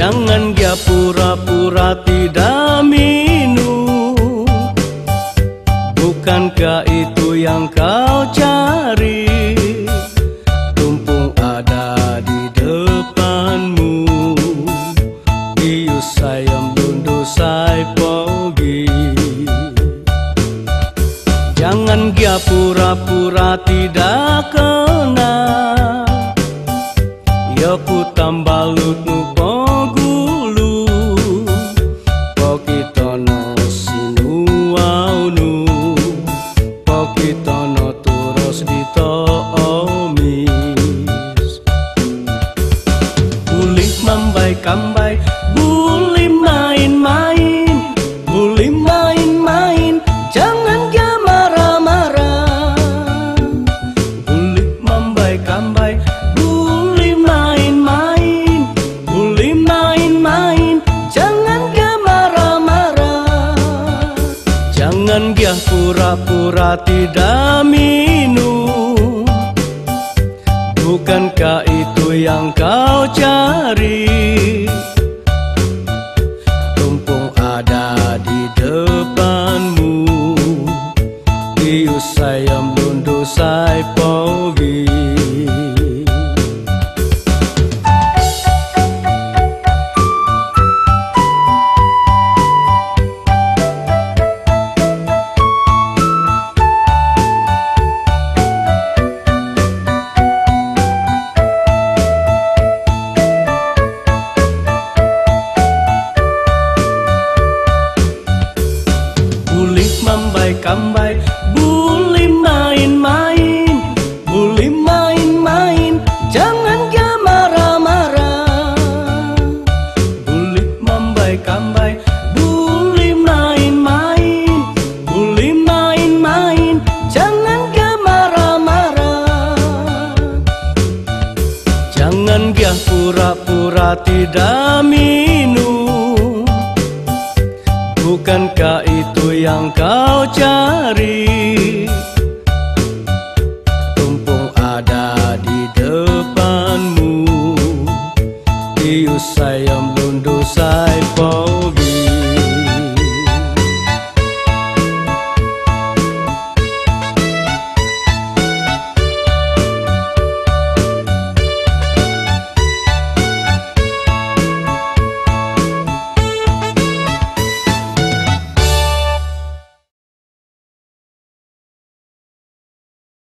Jangan dia pura-pura tidak minum. Bukankah itu yang kau cari? Tumpung ada di depanmu. Ius sayang lundu say pogi. Jangan dia pura-pura tidak kenal. Ya ku tambalutmu pogulu. Pokitono sinuaunu. Pokitono turus ditoomis. Boleh mambai-kambai, boleh main-main, boleh main-main, jangan dia marah-marah. Boleh mambai-kambai, boleh main-main, boleh main-main, jangan dia marah-marah. Jangan dia pura-pura tidak minum. Bukankah itu yang kau cari? Tumpung ada di depanmu. Ius sayang lundu say pogi. Boleh mambai-kambai, boleh main-main, boleh main-main, jangan dia marah-marah. Boleh mambai-kambai, boleh main-main, boleh main-main, jangan dia marah-marah. Jangan dia pura-pura tidak minum. Bukankah itu yang kau cari?